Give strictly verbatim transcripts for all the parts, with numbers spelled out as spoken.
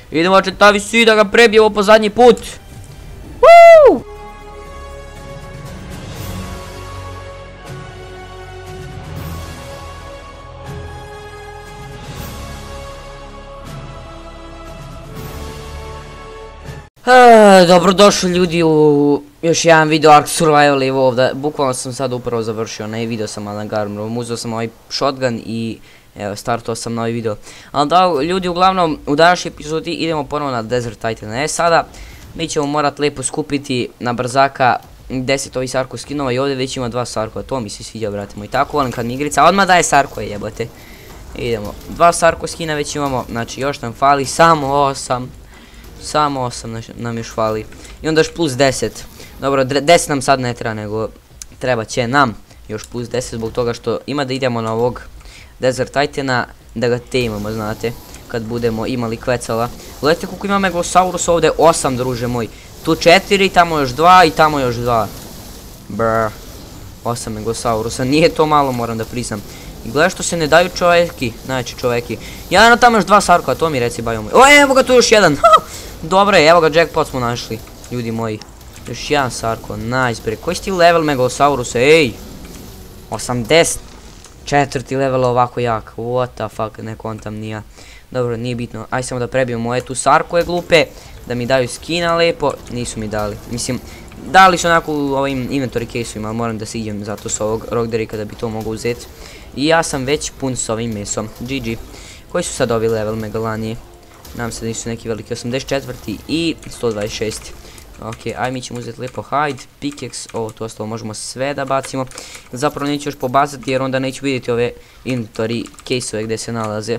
Idemo četavi svi da ga prebijemo po zadnji put. Woo! Dobrodošli ljudi u još jedan video Ark Survival. Evo ovdje, bukvalno sam sad upravo završio onaj video sa Alan Garmerom, uzeo sam ovaj shotgun i evo startao sam novi video. Ali da ljudi, uglavnom u današnjoj epizodi idemo ponovo na Desert Titan. E sada mi ćemo morat lijepo skupiti na brzaka deset ovih Sarko skinova i ovdje već ima dva Sarko, to mi se sviđa brate moj. Tako volim kad mi igrica odmah daje Sarko jebote. Idemo, dva Sarko skina već imamo, znači još nam fali samo osam. Samo osam nam još fali. I onda još plus deset. Dobro, deset nam sad ne treba, nego treba će nam još plus deset zbog toga što ima da idemo na ovog Desert Titana da ga temamo, znate, kad budemo imali kvecala. Gledajte koliko ima Megalosaurus ovdje, osam druže moj. Tu četiri, tamo još dva i tamo još dva. Brr, osam Megalosaurusa, nije to malo, moram da priznam. I gledaj što se ne daju čoveki, znači čoveki. Jedan tamo još dva Sarko, a to mi reci bajo moj. O, evo ga tu još jedan. Dobro je, evo ga, jackpot smo našli, ljudi moji. Još jedan Sarko, nice bre. Koji si ti level Megalosaurusa, ej? osamdeset četvrti level ovako jak, what the fuck, ne kontam ni ja. Dobro, nije bitno, aj samo da prebijemo ove tu Sarkoje glupe, da mi daju skina lepo, nisu mi dali. Mislim, dali su onako u ovim inventory case-ovima, ali moram da se idem zato s ovog Rockderika da bi to mogao uzeti. I ja sam već pun s ovim mesom, G G. Koji su sad ovi level Megalanije? Nam se da nisu neki veliki, osamdeset četvrti i sto dvadeset šesti. Ok, aj mi ćemo uzeti lijepo hide, pickaxe, ovo to ostalo možemo sve da bacimo. Zapravo neću još pobacati jer onda neću vidjeti ove inventory case-ove gdje se nalaze.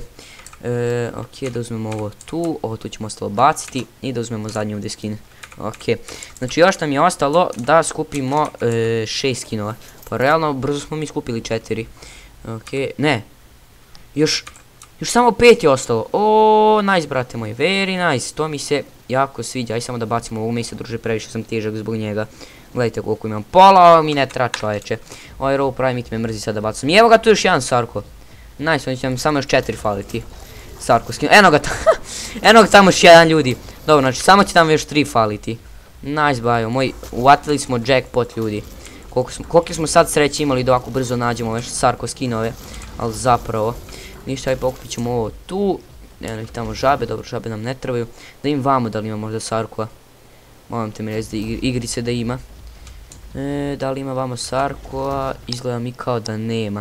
E, ok, da uzmemo ovo tu, ovo tu ćemo ostalo baciti i da uzmemo zadnji ovdje skin. Ok, znači još nam je ostalo da skupimo e, šest skinova. Pa realno brzo smo mi skupili četiri. Ok, ne, još... Još samo pet je ostalo. O, nice brate moj, very nice, to mi se jako sviđa. Aj samo da bacimo ovu mesa druže, previše sam težak zbog njega. Gledajte koliko imam, pola mi ne treba čovječe. Ovaj row primate me mrzi sad da bacam. I evo ga tu još jedan Sarko. Nice, on će nam samo još četiri faliti. Sarko skin, eno ga tamo, eno ga tamo još jedan ljudi. Dobro, znači samo će tamo još tri faliti. Nice bajo moj, uvatili smo jackpot ljudi. Koliko smo sad sreće imali da ovako brzo nađemo ove Sarko skinove. Ali zapravo ništa, aj pokupit ćemo ovo tu. Evo ih tamo žabe, dobro žabe nam ne trebaju. Da im vamo da li ima možda Sarkova. Moram te mi reći da igrice da ima. E, da li ima vamo Sarkova, izgleda mi kao da nema.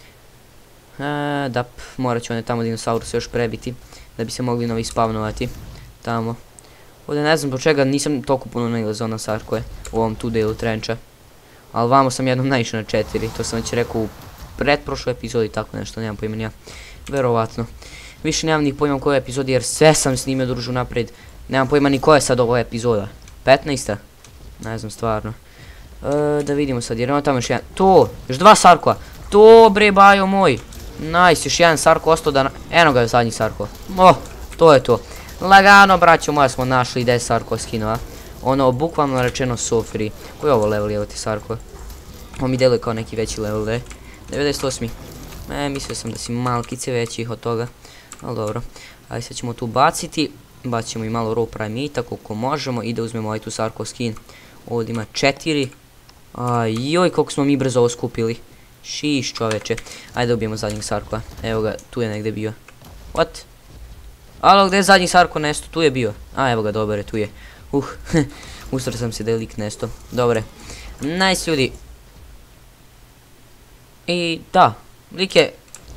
E, da, morat ću one tamo dinosauruse još prebiti. Da bi se mogli novi spavnovati. Tamo. Ovdje ne znam zbog čega nisam toliko puno nailazao na Sarkove u ovom tu delu trenča. Ali vamo sam jednom naišao na četiri, to sam već rekao u pretprošloj epizodi, tako nešto, nemam pojma ja. Verovatno. Više nemam ni pojma koja je epizodi jer sve sam snimio družu naprijed. Nemam pojma ni koja je sad ova epizoda. petnaesta? Ne znam stvarno. E, da vidimo sad jer imamo tamo još jedan. To! Još dva Sarkova. To bre bajo moj. Nice, još jedan Sarko ostao da... Eno ga je zadnji Sarko. Oh, to je to. Lagano braćo moja smo našli deset Sarko skinova. Ono, bukvalno rečeno so free. Koji je ovo level evo ti Sarko? Ovo mi deluje kao neki veći level da je. devedeset osmi. E, mislio sam da si malkice većih od toga. Ali dobro. Ajde sad ćemo tu baciti. Bacit ćemo i malo raw primate koliko možemo. I da uzmemo ovaj tu Sarko skin. Ovdje ima četiri. Ajoj, koliko smo mi brzo ovo skupili. Šiš čoveče. Ajde da ubijemo zadnjeg Sarkova. Evo ga, tu je negdje bio. What? Alo, gdje je zadnji Sarko nesto? Tu je bio. A, evo ga, dobar je, tu je. Uh, usro sam se da je lik nesto. Dobre. Nice ljudi. I da, lik je...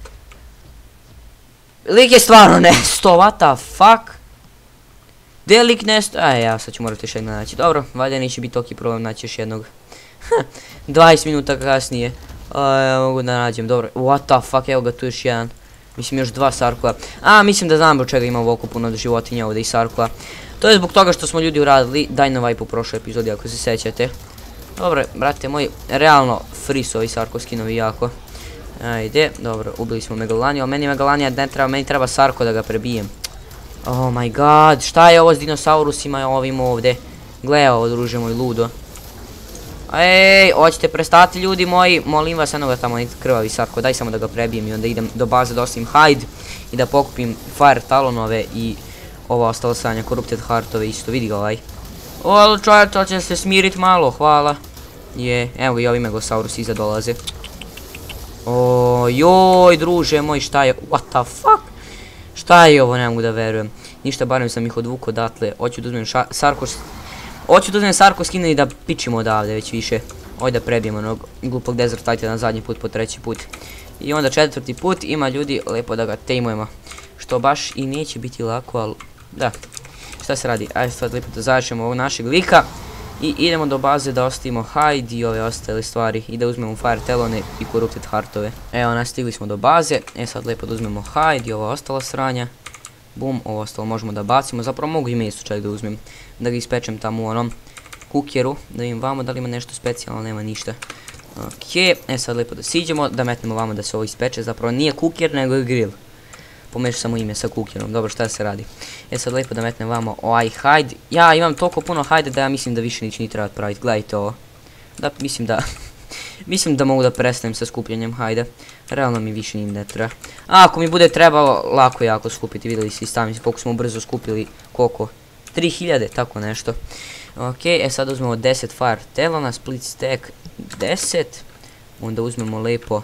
Lik je stvarno nesto, what the fuck? Gdje je lik nesto? Aj, ja sad ću morati još jednog naći. Dobro, valjda neće biti toki problem naći još jednog. dvadeset minuta kasnije. Aj, mogu da nađem, dobro. What the fuck, evo ga tu još jedan. Mislim još dva Sarkova. A, mislim da znam zbog čega ima ovoliko puno životinja ovdje i Sarkova. To je zbog toga što smo ljudi uradili Dynavite u prošloj epizodi ako se sećate. Dobro, brate moji, realno free su ovi Sarko skinovi jako. Ajde, dobro, ubili smo Megalaniju, ali meni Megalanija ne treba, meni treba Sarko da ga prebijem. Oh my god, šta je ovo s dinosaurusima i ovim ovdje? Gle ovo, druže moj, ludo. Ej, hoćete prestati ljudi moji, molim vas, eno ga tamo neki krvavi Sarko, daj samo da ga prebijem i onda idem do baze da osim hide i da pokupim fire talonove i ova ostala sanja, Corrupted Heartove isto, vidi ga ovaj. O, čovjek, to će se smirit malo, hvala. Je, evo i ovi Megosaurus iza dolaze. O, joj, druže moj, šta je, what the fuck? Šta je ovo, ne mogu da verujem. Ništa, barem sam ih odvukao odatle, hoću da uzmem Sarkos. Hoću da uzmem Sarkos skine i da pičimo odavde već više. Ovdje da prebijemo onog glupog Desert Titana zadnji put po treći put. I onda četvrti put ima ljudi lepo da ga tameujemo. Što baš i neće biti lako, ali da. Šta se radi? Ajde sad lijepo da završimo ovog našeg lika. I idemo do baze da ostavimo hide i ove ostale stvari. I da uzmemo Fire Talone i Corrupted Heartove. Evo, nastigli smo do baze. E sad lijepo da uzmemo hide i ova ostala sranja. Bum, ovo ostalo možemo da bacimo. Zapravo mogu i meso čak da uzmem. Da ga ispečem tamo u onom kukjeru. Da vidim vamo da li ima nešto specijalno, nema ništa. Ok, e sad lijepo da siđemo, da metnemo vamo da se ovo ispeče. Zapravo nije kukjer nego je grill. Pomešao sam ime sa kukjerom, dobro, šta se radi. E sad lijepo da metnem vamo ovaj hide. Ja imam toliko puno hajde da ja mislim da više nič ni treba praviti, gledajte ovo. Da, mislim da... mislim da mogu da prestanem sa skupljanjem hajde. Realno mi više njim ne treba. A ako mi bude trebalo, lako je jako skupiti, vidjeli ste i sami koliko smo brzo skupili, koliko? tri hiljade, tako nešto. Ok, e sad uzmemo deset Fire Talona, split stack deset. Onda uzmemo lepo,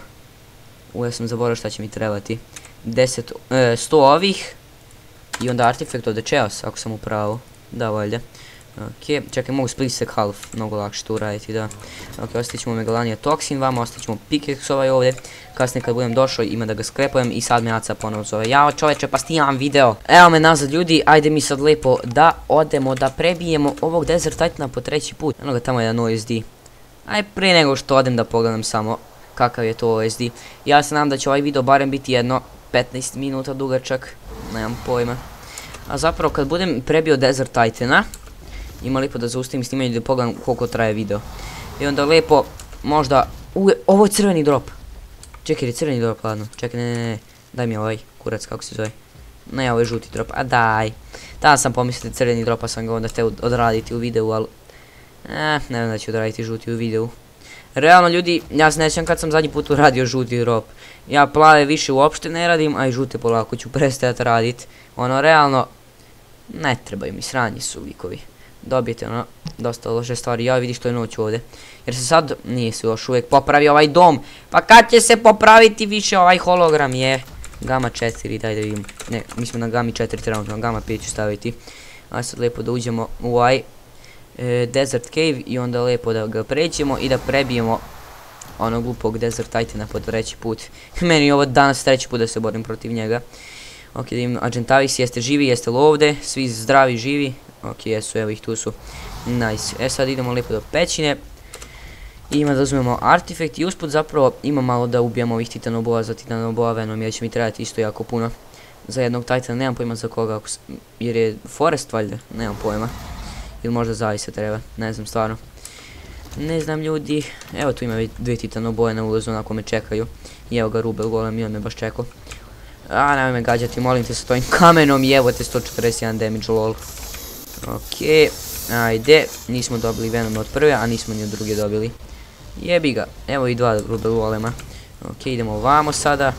u ja sam zaboravio šta će mi trebati. deset, sto ovih. I onda Artifact of the Chaos, ako sam u pravu. Da, valjda. Ok, čekaj, mogu split stack half, mnogo lakše to uraditi, da. Ok, ostavit ćemo Megalania Toxin vama, ostavit ćemo pickaxe ovaj ovdje. Kasnije kad budem došao ima da ga skrepujem i sad me Aca ponovno zove. Jao čoveče, pa snimam video. Evo me nazad ljudi, ajde mi sad lepo da odemo, da prebijemo ovog Desert Titana po treći put. Eno ga tamo jedan O S D. Aj prije nego što odem da pogledam samo kakav je to O S D. Ja se nadam da će ovaj video barem biti jedno petnaest minuta dugačak, nemam pojma. A zapravo kad budem prebio Desert Titana, ima lijepo da zaustavim snimanje da pogledam koliko traje video. I onda lijepo, možda, uje, ovo je crveni drop. Čekaj, je crveni drop, ladno, čekaj, ne, ne, ne, daj mi ovaj kurac, kako se zove. Ne, ovo je žuti drop, a daj. Tada sam pomislio crveni drop, pa sam ga onda htio odraditi u videu, ali... Eh, ne znam da ću odraditi žuti u videu. Realno ljudi, ja se nećem kad sam zadnji put uradio žuti drop. Ja plave više uopšte ne radim, a i žute polako ću prestajati radit. Ono, realno, ne trebaju mi, sranji su likovi. Dobijete ono, dosta loše stvari, ja vidiš što je noć ovdje. Jer se sad, nije se još uvijek popravio ovaj dom. Pa kad će se popraviti više ovaj hologram je? Gama četiri, daj da vidim. Ne, mi smo na Gami četiri trenutno, Gama pet ću staviti. Ajde sad lijepo da uđemo u ovaj e, Desert Cave i onda lijepo da ga pređemo i da prebijemo onog glupog Desert Titana po treći put. Meni je ovo danas treći put da se borim protiv njega. Ok, da im Argentavis, jeste živi, jeste li ovdje, svi zdravi, živi. Ok, jesu, evo ih, tu su. Nice. E sad idemo lijepo do pećine. I ima da uzmemo artifact i usput zapravo ima malo da ubijemo ovih titanoboa za titanoboa venom jer će mi trebati isto jako puno. Za jednog titana, nemam pojma za koga, jer je forest valjda, nemam pojma. Ili možda zavise treba, ne znam stvarno. Ne znam ljudi, evo tu ima dvije titanoboje na ulazu onako me čekaju. I evo ga Rubel golem i on me baš čekao. A nemoj me gađati, molim te sa tojim kamenom i evo te sto četrdeset jedan damage lol. Ok, ajde, nismo dobili venom od prve, a nismo ni od druge dobili. Jebi ga, evo i dva Rubel golema. Ok, idemo ovamo sada.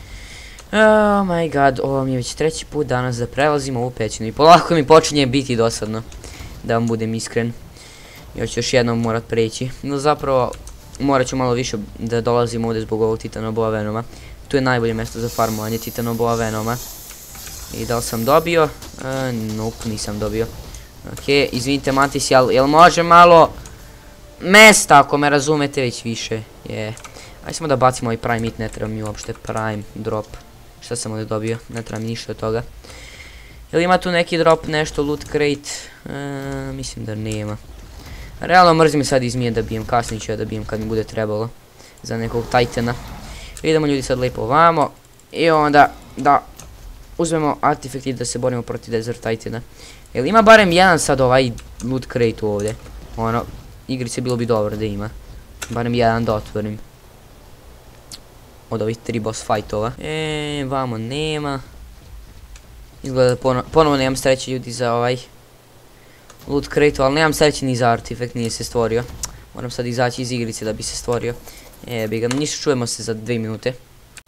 Oh my god, ovo mi je već treći put danas da prelazimo ovu pećinu i polako mi počinje biti dosadno. Da vam budem iskren. Još ću još jednom morat preći. No zapravo, morat ću malo više da dolazim ovdje zbog ovog titanoboa venoma. Tu je najbolje mjesto za farmovanje titanoboa venoma. I da li sam dobio? E, nope, nisam dobio. Ok, izvinite Mantis, jel, jel može malo mesta ako me razumete već više? Je. Ajde samo da bacimo ovaj prime hit, ne treba mi uopšte prime drop. Šta sam ovdje dobio? Ne treba mi ništa od toga. Jel ima tu neki drop, nešto, loot crate? E, mislim da nema. Realno mrzim sad iz mije da bijem, kasnije ću ja da bijem kad mi bude trebalo. Za nekog titana. Idemo ljudi sad lijepo ovamo. I onda da uzmemo artifact i da se borimo protiv Desert Titana. Jel ima barem jedan sad ovaj loot crate ovdje? Ono, igrice bilo bi dobro da ima. Barem jedan da otvorim. Od ovih tri boss fightova. Eee, vamo nema. Izgleda da pono, ponovo nemam sreće ljudi za ovaj loot crate, ali nemam sreće ni za artifact, nije se stvorio. Moram sad izaći iz igrice da bi se stvorio. Jebi ga, ništa, čujemo se za dvije minute.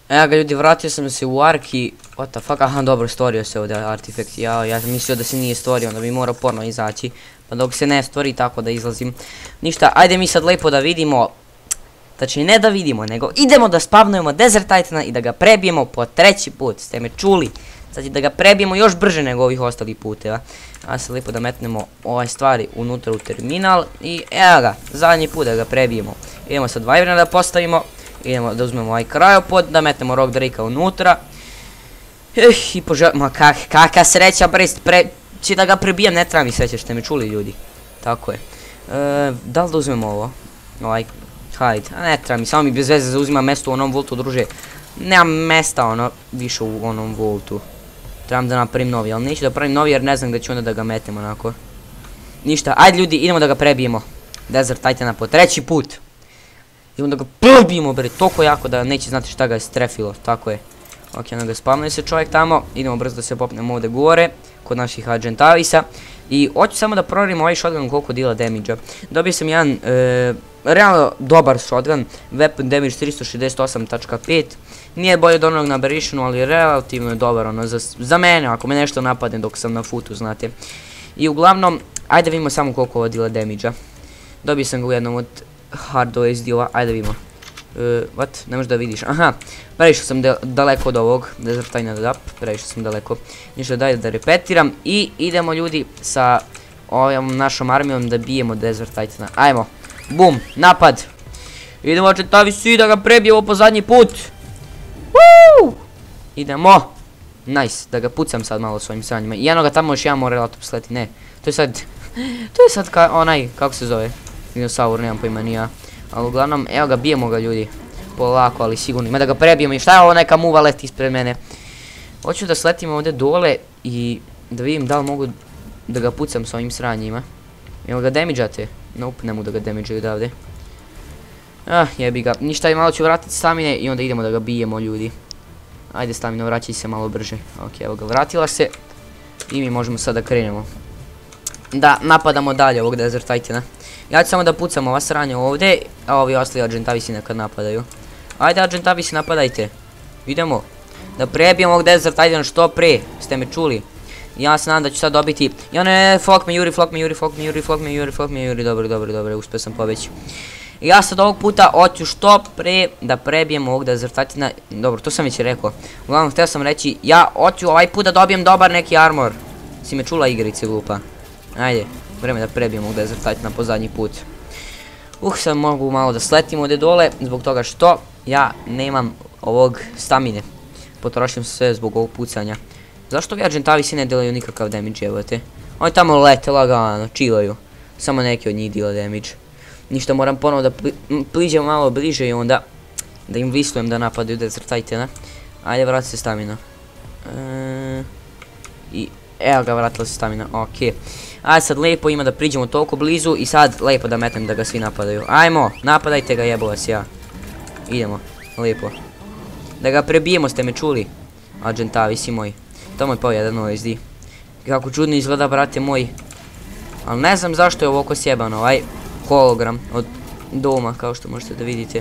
Evo ga ljudi, vratio sam se u Ark i... What the fuck, aha dobro, stvorio se ovdje artefakt. Ja, ja sam mislio da se nije stvorio, onda bi morao porno izaći. Pa dok se ne stvori tako da izlazim. Ništa, ajde mi sad lepo da vidimo. Znači ne da vidimo, nego idemo da spavnujemo Desert Titana i da ga prebijemo po treći put. Ste me čuli? Znači da ga prebijemo još brže nego ovih ostalih puteva. A sad lijepo da metnemo ovaj stvari unutra u terminal. I evo ga, zadnji put da ga prebijemo. Idemo sad Wyverna da postavimo. Idemo da uzmemo ovaj krajopod, da metnemo Rock Drakea unutra. Eh, i požel... Ma kak, kaka sreća, brist, pre... Či da ga prebijem, ne treba mi sreće, što me čuli ljudi. Tako je. E, da li da uzmemo ovo? Ovaj... Hajde, a ne treba mi, samo mi bez veze zauzima mjesto u onom voltu, druže. Nemam mesta ono, više u onom voltu. Trebam da napravim novi, ali neću da pravim novi jer ne znam gdje ću onda da ga metem onako. Ništa, ajde ljudi, idemo da ga prebijemo. Desert Titana po treći put. Idemo da ga prebijemo bre, toliko jako da neće znati šta ga je strefilo, tako je. Ok, onda ga spavnuje se čovjek tamo, idemo brzo da se popnemo ovdje gore, kod naših Argentavisa. I hoću samo da provjerim ovaj shotgun koliko dila damage-a. Dobio sam jedan, e, realno dobar shotgun, weapon damage tristo šezdeset osam tačka pet. Nije bolje od onog na Aberrationu, ali relativno je dobar ono za, za mene, ako me nešto napadne dok sam na footu, znate. I uglavnom, ajde vidimo samo koliko ovo dila damage-a. Dobio sam ga u jednom od hard O S D-ova, ajde vidimo. Uh, what? Ne možeš da vidiš, aha, previše sam daleko od ovog, Desert Titana, previše sam daleko. Ništa, daj da repetiram i idemo ljudi sa ovom našom armijom da bijemo Desert Titana. Ajmo, bum, napad. Idemo Argentavisi da ga prebijemo po zadnji put. Woo! Idemo. Nice, da ga pucam sad malo svojim sranjima. I jedno ga tamo još jedan mora laptop sleti, ne. To je sad, to je sad ka, onaj, kako se zove, dinosaur, nemam pojma ni ja. Ali uglavnom, evo ga, bijemo ga ljudi. Polako, ali sigurno. Ima da ga prebijemo i šta je ovo neka muva leti ispred mene. Hoću da sletim ovdje dole i da vidim da li mogu da ga pucam s ovim sranjima. Jel ga damage-ate? Nope, ne mogu da ga damage-aju odavde. Ah, jebi ga. Ništa, i malo ću vratiti stamine i onda idemo da ga bijemo ljudi. Ajde stamina, vraćaj se malo brže. Ok, evo ga, vratila se. I mi možemo sad da krenemo. Da napadamo dalje ovog Desert Titana. Ja ću samo da pucam ova sranja ovdje, a ovi ostali Argentavisi nekad napadaju. Ajde Argentavisi, napadajte. Idemo. Da prebijemo ovog Desert Titana što pre. Ste me čuli? Ja se nadam da ću sad dobiti. Ja ne, flok me juri, flok me juri, flok me juri, flok me juri, flok me juri. Dobro, dobro, dobro, uspio sam pobeći. Ja sad ovog puta hoću što pre da prebijem ovog Desert Titana. Dobro, to sam već rekao. Uglavnom, htio sam reći, ja hoću ovaj put da dobijem dobar neki armor. Si me čula igrice glupa? Ajde, vreme da prebijem ovog Desert Titana po zadnji put. Uh, sad mogu malo da sletim ovdje dole, zbog toga što ja nemam ovog stamine. Potrošim se sve zbog ovog pucanja. Zašto vi Argentavisi ne delaju nikakav damage, evo te? Oni tamo lete lagano, chillaju. Samo neki od njih dela damage. Ništa, moram ponovo da priđem malo bliže i onda da im vislujem da napadaju Desert Titana. Ajde, vrati se stamina. E, I evo ga, vratila se stamina, okej. Ajde sad lijepo ima da priđemo toliko blizu i sad lijepo da metnem da ga svi napadaju. Ajmo, napadajte ga, jebo vas ja. Idemo, lijepo. Da ga prebijemo, ste me čuli? Argentavisi moji. To moj jedan O S D. Kako čudno izgleda, brate moj. Ali ne znam zašto je ovako sjeban ovaj hologram od doma, kao što možete da vidite.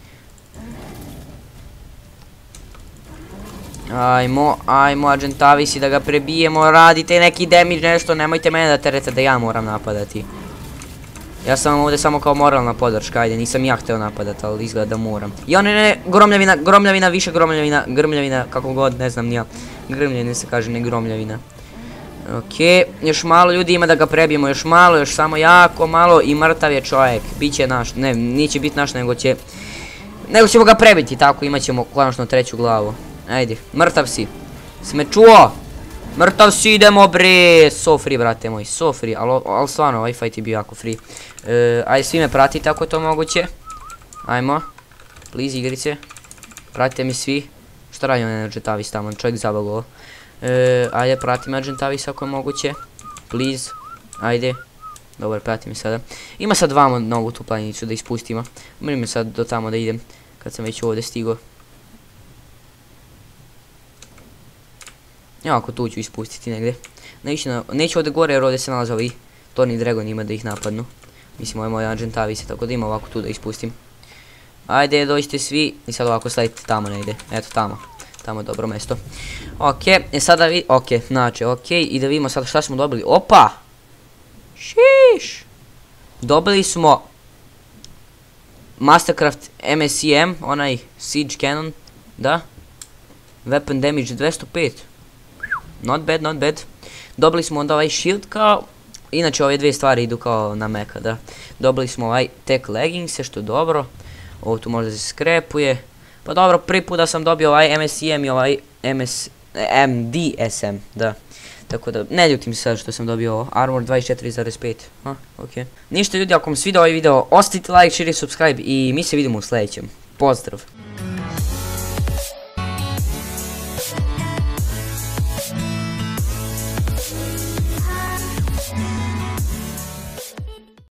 Ajmo, ajmo Argentavisi da ga prebijemo, radite neki damage nešto, nemojte mene da terete da ja moram napadati. Ja sam ovdje samo kao moralna podrška, ajde, nisam ja htio napadat, ali izgleda da moram. Ja ne, ne, gromljavina, gromljavina, više gromljavina, grmljavina, kako god, ne znam nija. Grmljavina se kaže, ne gromljavina. Okej, još malo ljudi ima da ga prebijemo, još malo, još samo jako malo i mrtav je čovjek. Biće naš, ne, neće biti naš, nego će... Nego ćemo ga prebiti, tako, imat ćemo konačno treću glavu. Ajde, mrtav si. Si me čuo? Mrtav si, idemo bre. So free, brate moj, so free, ali stvarno, ovaj fight je bio jako free. Ajde, svi me pratite ako je to moguće. Ajmo. Please, igrice. Pratite mi svi. Što radi onaj Argentavis tamo, čovjek zabagovao. Ajde, prati me Argentavis ako je moguće. Please. Ajde. Dobar, prati mi sada. Ima sad vamo nogu tu planinicu da ispustimo. Moram me sad do tamo da idem, kad sam već ovdje stigao. Ja, ako tu ću ispustiti negdje. Neću ovdje gore jer ovdje se nalaze ovi Tony Dragon ima da ih napadnu. Mislim, ovo je moj Argentavis, tako da ima ovako tu da ispustim. Ajde, dođite svi i sad ovako sledite tamo negdje. Eto tamo. Tamo je dobro mjesto. Ok, i sada vi... Ok, znači, ok. I da vidimo sad šta smo dobili. Opa! Šiš! Dobili smo... Mastercraft M S I M, onaj Siege Cannon. Da. Weapon damage dvjesto pet. Not bad, not bad. Dobili smo onda ovaj shield kao... Inače ove dvije stvari idu kao na meka, da. Dobili smo ovaj tech leggingse, što je dobro. Ovo tu možda se skrepuje. Pa dobro, prvi put da sam dobio ovaj M S I M i ovaj M D S M, da. Tako da, ne ljutim se sad što sam dobio ovo. Armor dvadeset četiri zarez pet. Ha, okej. Ništa ljudi, ako vam se svidio ovaj video, ostavite like, share i subscribe i mi se vidimo u sljedećem. Pozdrav!